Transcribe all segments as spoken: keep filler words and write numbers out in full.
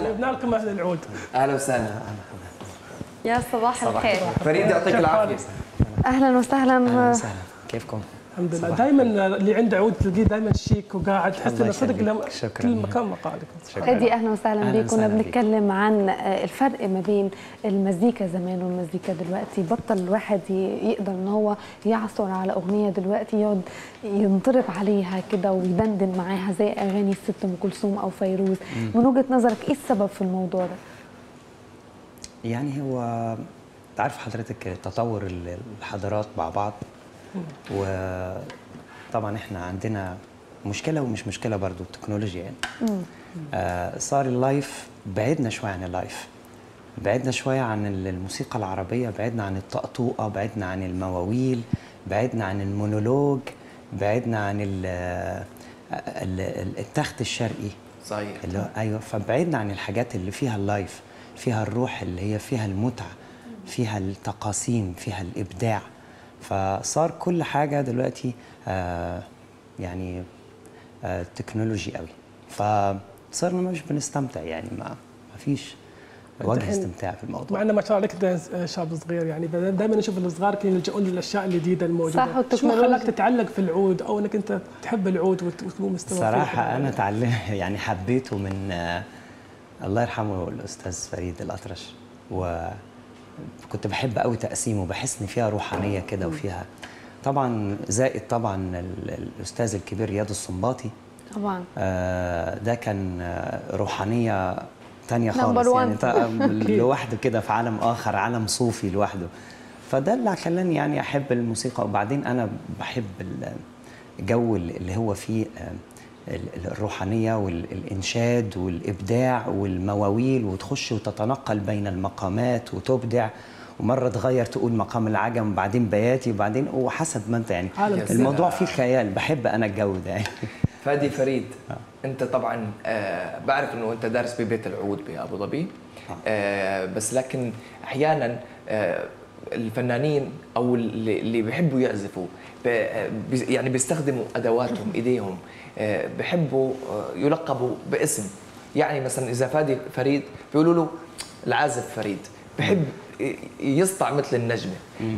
جبنا لكم اهل العود. اهلا وسهلا. يا صباح الخير. فريد يعطيك العافيه. اهلا وسهلا. اهلا وسهلا، كيفكم؟ الحمد لله. دائما اللي عنده عود تلقيه دائما شيك وقاعد، تحس انه صدق له كل مكان مقالكم. فادي اهلا وسهلا بك. كنا بنتكلم عن الفرق ما بين المزيكا زمان والمزيكا دلوقتي. بطل الواحد يقدر ان هو يعثر على اغنيه دلوقتي يقعد ينطرب عليها كده ويدندن معاها زي اغاني الست ام كلثوم او فيروز. من وجهه نظرك ايه السبب في الموضوع ده؟ يعني هو تعرف حضرتك تطور الحضارات مع بعض، وطبعا احنا عندنا مشكله ومش مشكله برضو التكنولوجيا يعني. آه صار اللايف بعدنا شويه عن اللايف، بعدنا شويه عن الموسيقى العربيه، بعدنا عن الطقطوقه، بعدنا عن المواويل، بعدنا عن المونولوج، بعدنا عن ال ال التخت الشرقي. صحيح. اللي هو ايوه، فبعدنا عن الحاجات اللي فيها اللايف، فيها الروح، اللي هي فيها المتعه، فيها التقاسيم، فيها الابداع. فصار كل حاجه دلوقتي آه يعني آه تكنولوجي قوي، فصرنا مش بنستمتع يعني، ما ما فيش وجه استمتاع في الموضوع. مع انه ما شاء الله عليك شاب صغير يعني، دائما نشوف الصغار كانوا يلجؤون للاشياء الجديده الموجوده. صح. شو خلاك تتعلق في العود او انك انت تحب العود وتكون مستوى فيه؟ صراحه انا تعلم يعني حبيته من آه الله يرحمه الاستاذ فريد الأطرش، وكنت بحب قوي تقسيمه، بحس ان فيها روحانيه كده وفيها طبعا زائد طبعا الاستاذ الكبير رياض السنباطي طبعا. آه ده كان روحانيه ثانيه خالص يعني، لوحده كده في عالم اخر، عالم صوفي لوحده. فده اللي خلاني يعني احب الموسيقى. وبعدين انا بحب الجو اللي هو فيه الروحانيه والانشاد والابداع والمواويل، وتخش وتتنقل بين المقامات وتبدع، ومره تغير تقول مقام العجم وبعدين بياتي وبعدين وحسب ما انت يعني. الموضوع فيه خيال، بحب انا الجو ده يعني. فادي فريد، انت طبعا آه بعرف انه انت دارس ببيت العود بابو ظبي، آه بس لكن احيانا آه الفنانين او اللي, اللي بيحبوا يعزفوا يعني بيستخدموا ادواتهم ايديهم، آه بيحبوا آه يلقبوا باسم. يعني مثلا اذا فادي فريد بيقولوا له العازف فريد، بحب يسطع مثل النجمه.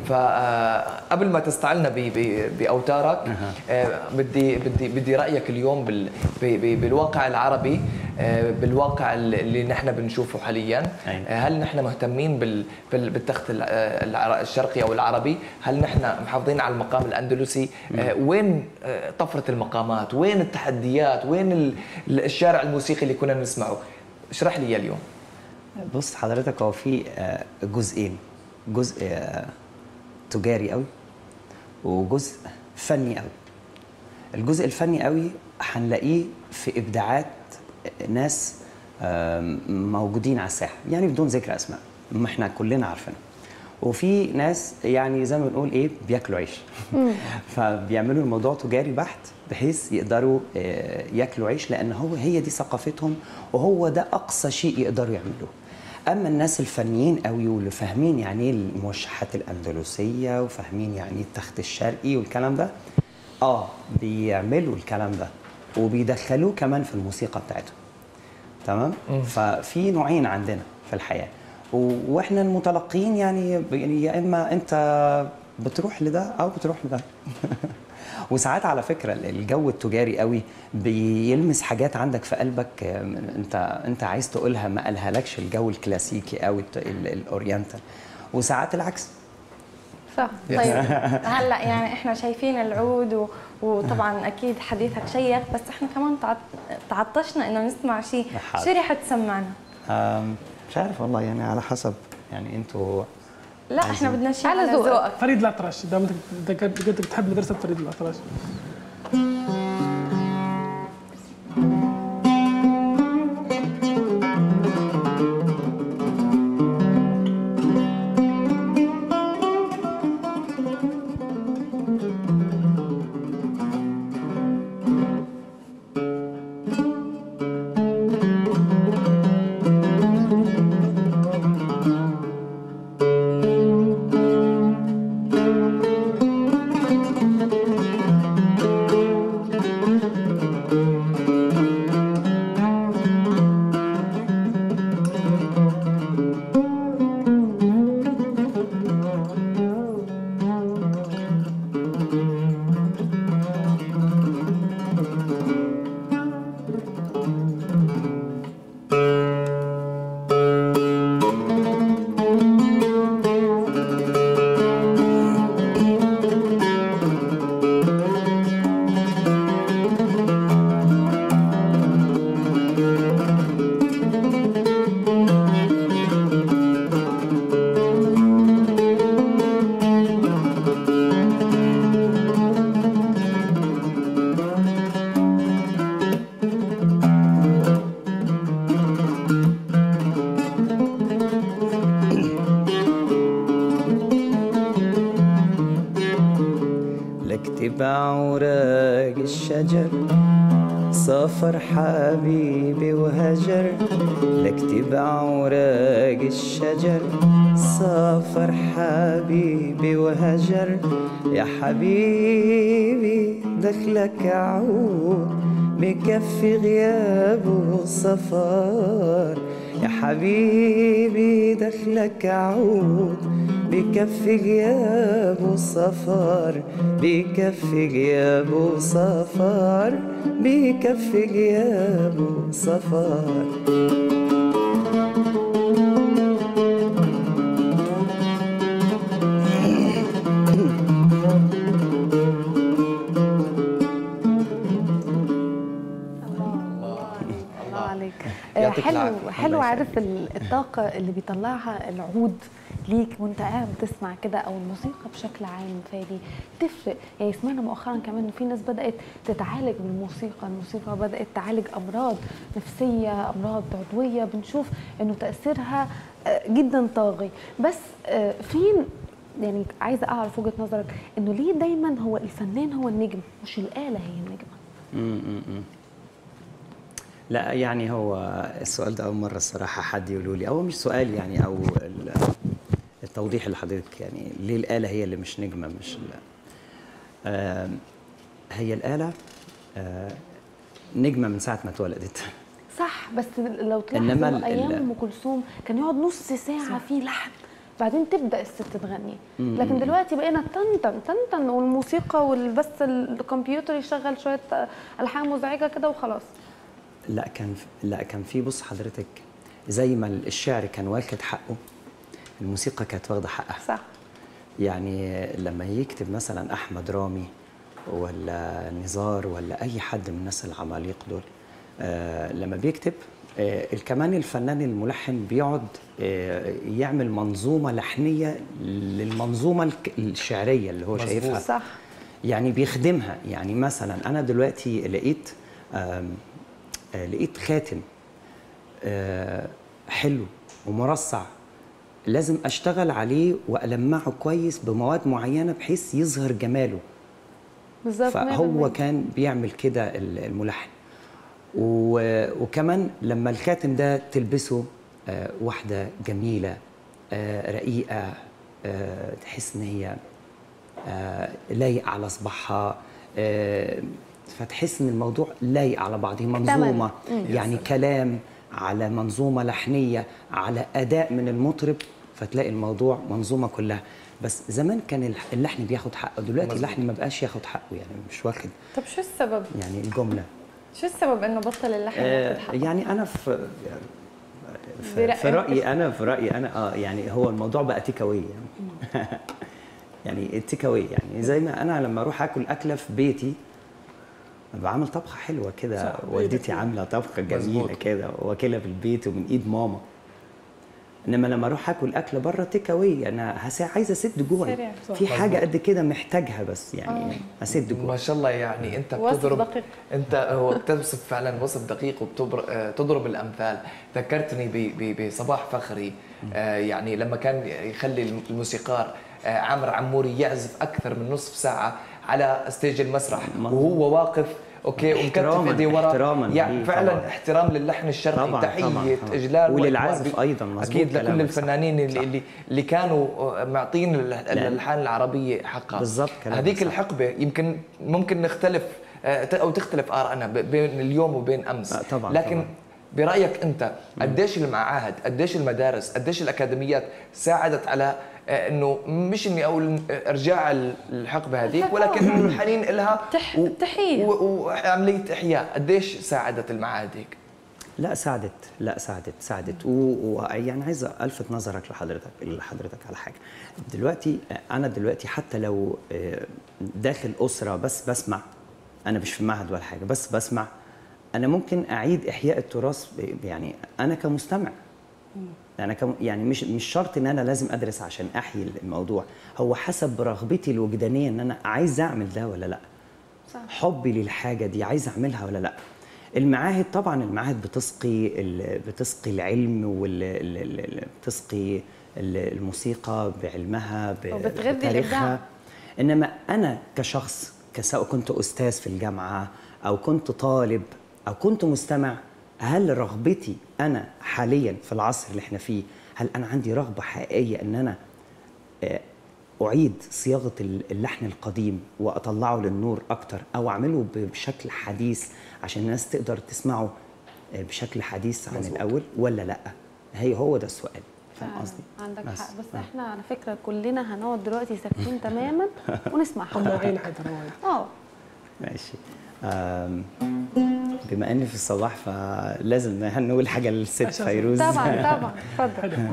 فقبل ما تستعلنا باوتارك بدي بدي بدي رايك اليوم بالواقع العربي، بالواقع اللي نحن بنشوفه حاليا. هل نحن مهتمين بالتخت الشرقي او العربي؟ هل نحن محافظين على المقام الاندلسي؟ وين طفره المقامات؟ وين التحديات؟ وين الشارع الموسيقي اللي كنا نسمعه؟ اشرح لي اليوم. بص حضرتك، هو في جزئين، جزء تجاري قوي وجزء فني قوي. الجزء الفني قوي هنلاقيه في ابداعات ناس موجودين على الساحه، يعني بدون ذكر اسماء ما احنا كلنا عارفينها. وفي ناس يعني زي ما بنقول ايه بياكلوا عيش فبيعملوا الموضوع تجاري بحت بحيث يقدروا ياكلوا عيش، لان هو هي دي ثقافتهم وهو ده اقصى شيء يقدروا يعملوه. اما الناس الفنيين قوي واللي فاهمين يعني ايه الموشحات الاندلسيه وفاهمين يعني ايه التخت الشرقي والكلام ده، اه بيعملوا الكلام ده وبيدخلوه كمان في الموسيقى بتاعتهم. تمام؟ ففي نوعين عندنا في الحياه، واحنا المتلقين يعني يا اما انت بتروح لده او بتروح لده وساعات على فكره الجو التجاري قوي بيلمس حاجات عندك في قلبك انت انت عايز تقولها ما قالها لكش الجو الكلاسيكي او الاورينتال، وساعات العكس. صح. طيب هلا يعني احنا شايفين العود و... وطبعا اكيد حديثك شيق، بس احنا كمان تعطشنا انه نسمع شيء. شو رح تسمعنا؟ مش عارف والله، يعني على حسب يعني انتوا. لا احنا بدنا شيء على ذوقك. فريد الأطرش، دام انت قلت بتحب مدرسه فريد الأطرش. سافر حبيبي وهجر لاكتب اوراق الشجر. سافر حبيبي وهجر يا حبيبي دخلك عود بكفي غيابه سفر. يا حبيبي دخلك عود بكفي غيابه سفر. بكفي غيابه سفر. بكفي غيابه سفر. حلو حلو عارف الطاقة اللي بيطلعها العود ليك وانت قاعد بتسمع كده، او الموسيقى بشكل عام فادي تفرق. يعني سمعنا مؤخرا كمان ان في ناس بدأت تتعالج بالموسيقى، الموسيقى بدأت تعالج امراض نفسية، امراض عضوية، بنشوف انه تأثيرها جدا طاغي. بس فين يعني عايزة اعرف وجهة نظرك انه ليه دايما هو الفنان هو النجم مش الآلة هي النجمة؟ امم لا يعني هو السؤال ده أول مرة الصراحة حد يقولوا لي، أو مش سؤال يعني، أو التوضيح اللي حضرتك يعني ليه الآلة هي اللي مش نجمة. مش آه هي الآلة آه نجمة من ساعة ما اتولدت. صح، بس لو تلاحظوا أيام أم كلثوم كان يقعد نص ساعة في لحن بعدين تبدأ الست تغني، لكن دلوقتي بقينا تنتن تنتن والموسيقى والبس الكمبيوتر يشغل شوية ألحان مزعجة كده وخلاص. لا كان لا كان في، بص حضرتك، زي ما الشعر كان واخد حقه الموسيقى كانت واخده حقها. صح. يعني لما يكتب مثلا احمد رامي ولا نزار ولا اي حد من الناس العماليق دول، آه لما بيكتب آه الكمان الفنان الملحن بيقعد آه يعمل منظومه لحنيه للمنظومه الشعريه اللي هو شايفها. صح. يعني بيخدمها. يعني مثلا انا دلوقتي لقيت آه آه لقيت خاتم آه حلو ومرصع، لازم اشتغل عليه والمعه كويس بمواد معينه بحيث يظهر جماله بالظبط. فهو كان بيعمل كده الملحن. وكمان لما الخاتم ده تلبسه آه واحده جميله آه رقيقه آه تحس ان هي آه لايق على صباعها، آه فتحس ان الموضوع لايق على بعضه، منظومه يعني كلام على منظومه لحنيه على اداء من المطرب، فتلاقي الموضوع منظومه كلها. بس زمان كان اللحن بياخد حقه، دلوقتي اللحن ما بقاش ياخد حقه، يعني مش واخد. طب شو السبب؟ يعني الجمله شو السبب انه بطل اللحن ياخد حقه؟ يعني انا في في, في رايي انا في رايي انا اه يعني هو الموضوع بقى تيك اواي يعني يعني التيك اواي، يعني زي ما انا لما اروح اكل اكله في بيتي بعمل طبخه حلوه كده، والدتي عامله طبخه جميله كده واكلها في البيت ومن ايد ماما. انما لما اروح اكل اكل بره تيك اواي انا عايزه اسد جوعي، في حاجه قد كده محتاجها بس يعني اسد جوعي. ما شاء الله، يعني انت بتضرب انت هو بتوصف فعلا وصف دقيق وبتضرب الامثال. ذكرتني بصباح فخري، يعني لما كان يخلي الموسيقار عامر عموري يعزف اكثر من نصف ساعه على ستيج المسرح وهو واقف اوكي ومكتف ايديه ورا، يعني فعلا طبعاً. احترام للحن الشرقي، طبعاً تحيه طبعاً اجلال وللعازف ايضا اكيد لكل الفنانين اللي, اللي اللي كانوا معطين الالحان العربيه حقها بالضبط. هذيك الحقبه يمكن ممكن نختلف او تختلف ارائنا بين اليوم وبين امس، طبعاً لكن طبعاً. برايك انت قديش المعاهد، قديش المدارس، قديش الاكاديميات ساعدت على انه مش اني اقول ارجاع الحقبه هذيك، ولكن انه الحنين لها تحيه وعمليه احياء، قديش ساعدت المعاهد هيك؟ لا ساعدت، لا ساعدت ساعدت ويعني عايز الفت نظرك لحضرتك لحضرتك على حاجه. دلوقتي انا دلوقتي حتى لو داخل اسره بس بسمع، انا مش في معهد ولا حاجه بس بسمع، انا ممكن اعيد احياء التراث يعني انا كمستمع. انا كم يعني مش مش شرط ان انا لازم ادرس عشان احيي الموضوع، هو حسب رغبتي الوجدانيه ان انا عايز اعمل ده ولا لا. صح. حبي للحاجه دي عايز اعملها ولا لا. المعاهد طبعا المعاهد بتسقي بتسقي العلم وبتسقي الموسيقى بعلمها بتاريخها، انما انا كشخص سواء كنت استاذ في الجامعه او كنت طالب او كنت مستمع، هل رغبتي انا حاليا في العصر اللي احنا فيه، هل انا عندي رغبه حقيقيه ان انا اعيد صياغه اللحن القديم واطلعه للنور اكتر، او اعمله بشكل حديث عشان الناس تقدر تسمعه بشكل حديث عن مزبوط. الاول ولا لا؟ هي هو ده السؤال. فاهم قصدي؟ عندك بس. حق، بس آه. احنا على فكره كلنا هنقعد دلوقتي ساكتين تماما ونسمع طماعين حتى اه ماشي. بما اني في الصباح فلازم نقول حاجه للست فيروز. طبعا طبعا اتفضل.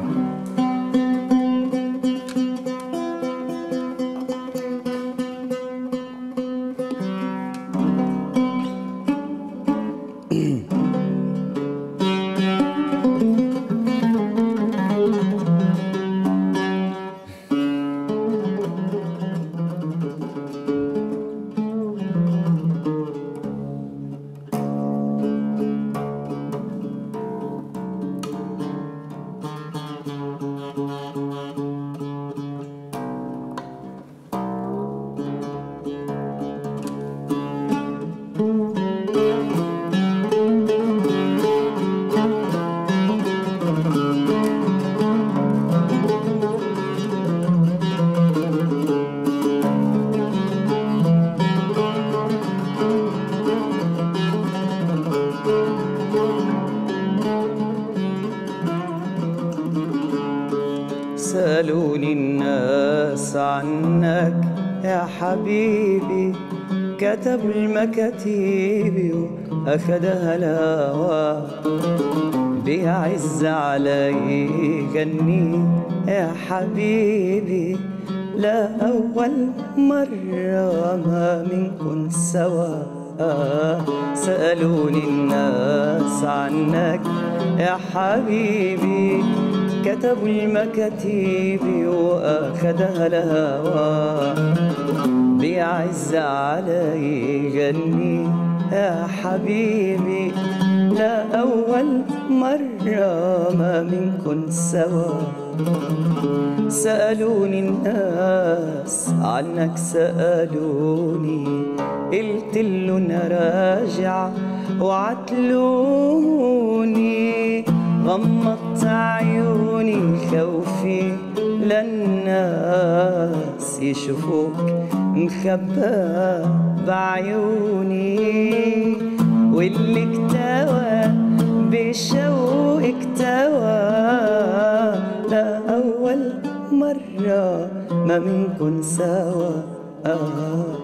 سألوني الناس عنك يا حبيبي، كتب المكاتيب وأخدها الهوى، بيعز علي غني يا حبيبي، لا أول مرة ما منكن سوا. سألوني الناس عنك يا حبيبي، كتبوا المكاتيب وأخدها الهوى، بيعز علي غني يا حبيبي، لا أول مرة ما منكن سوا. سألوني الناس عنك سألوني، قلت له راجع وعتلوني، غمضت عيوني خوفي للناس يشوفوك مخبى بعيوني، واللي اكتوى بشوق اكتوى، لا أول مرة ما منكن سوا. آه.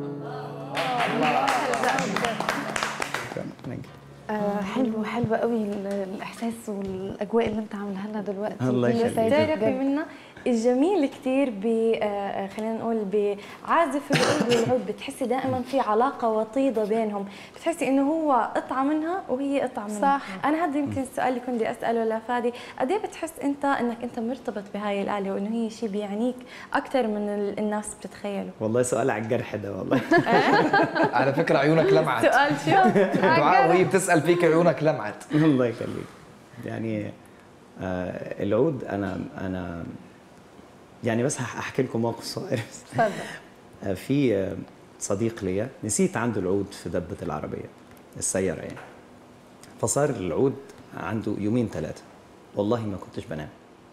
آه حلو حلو قوي الاحساس والاجواء اللي انت عاملها لنا دلوقتي. الله يخليك. تعرفي منا الجميل كثير ب خلينا نقول بعازف العود والعود، بتحسي دائما في علاقه وطيده بينهم، بتحسي انه هو قطعه منها وهي قطعه منها. صح. انا هذا يمكن السؤال اللي كنت اساله لفادي، قد ايه بتحس انت انك انت مرتبط بهاي الاله وانه هي شيء بيعنيك اكثر من الناس بتتخيله؟ والله سؤال على الجرح ده والله. على فكره عيونك لمعت. سؤال شو؟ دعاء وهي بتسال فيك عيونك لمعت. الله يخليك. يعني آه العود انا انا يعني بس هحكي لكم موقف صغير. اتفضل. آه في آه صديق ليا نسيت عنده العود في دبة العربية السيارة يعني، فصار العود عنده يومين ثلاثة، والله ما كنتش بنام.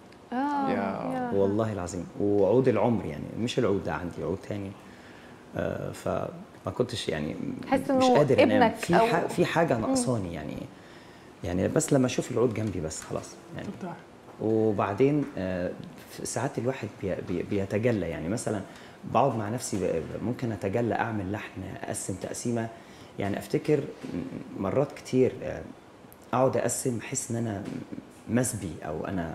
اه والله العظيم، وعود العمر يعني، مش العود ده عندي عود ثاني. آه فما كنتش يعني مش قادر انام، في أو... في حاجة ناقصاني يعني، يعني بس لما اشوف العود جنبي بس خلاص يعني. وبعدين ساعات الواحد بيتجلى، يعني مثلا بقعد مع نفسي ممكن اتجلى اعمل لحن، اقسم تقسيمه، يعني افتكر مرات كتير اقعد اقسم احس ان انا مسبي او انا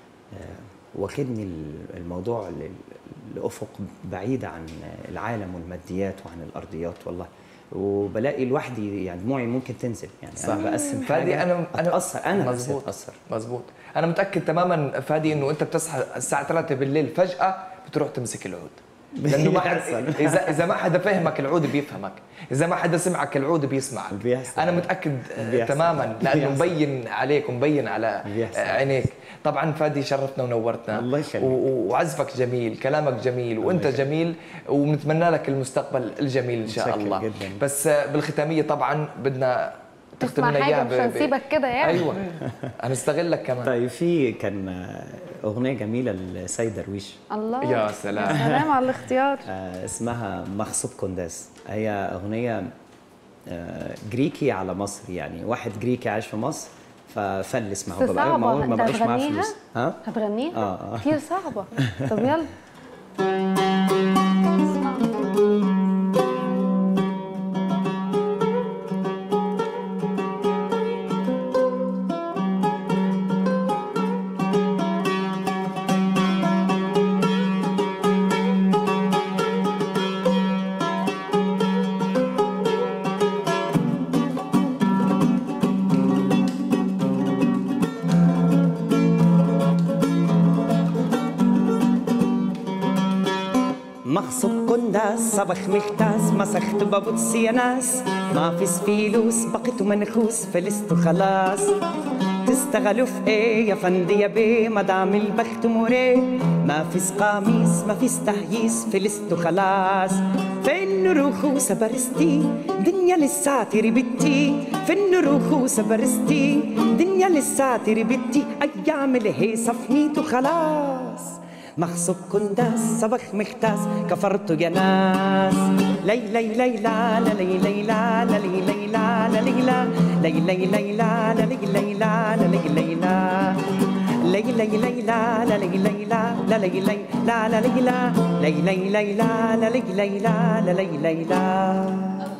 واخدني الموضوع لافق بعيده عن العالم والماديات وعن الارضيات والله، وبلاقي لوحدي يعني دموعي ممكن تنزل يعني. صح. انا بقسم فادي حاجه انا اتاثر انا مزبوط اتاثر مزبوط. انا متاكد تماما فادي انه انت بتصحى الساعه ثلاثة بالليل فجاه بتروح تمسك العود، لانه ما حد اذا اذا ما حدا فهمك العود بيفهمك، اذا ما حدا سمعك العود بيسمعك. بيحصل. انا متاكد بيحصل. تماما لانه مبين عليك ومبين على بيحصل. عينيك. طبعا فادي شرفتنا ونورتنا. الله يخليك. وعزفك جميل، كلامك جميل، وانت جميل، وبنتمنى لك المستقبل الجميل ان شاء الله. جداً. بس بالختاميه طبعا بدنا تسمع حاجه مش هنسيبك كده يعني. ايوه هنستغلك كمان. طيب في كان اغنيه جميله لسيد درويش. الله يا سلام. سلام على الاختيار. آه اسمها مغصوب كونداس. هي اغنيه آه جريكي على مصري، يعني واحد جريكي عايش في مصر ففلس معه بقى ما بقاش معاه فلوس. ها هتغنيها؟ اه اه كتير صعبه. طب يلا. مغصوب كنداس صبخ مختاس مسخت ببوتس يا ناس ما فيش فلوس بقيت منخوس فلست خلاص. تستغلوا في ايه يا فندي يا بيه مدام البخت موريه ما فيش قميص ما فيش تهييس فلست خلاص. فين روخو سبرستي دنيا لساتي ربتي فين روخو سبرستي دنيا لساتي ربتي ايام الهيصه فنيتو خلاص. مغصوب كنداس صبخ مختاس كفرت يا ناس. لي لي لي لا لا لي لي لا لا لي لي لا لا لي لا لي لي لي لا لا لي لي لا لا لي لي لا لي لي لي لا لا لي لي لا لا لي لي لا لا لي لا لي لي لي لا لا لي لي لا لا لي لي لا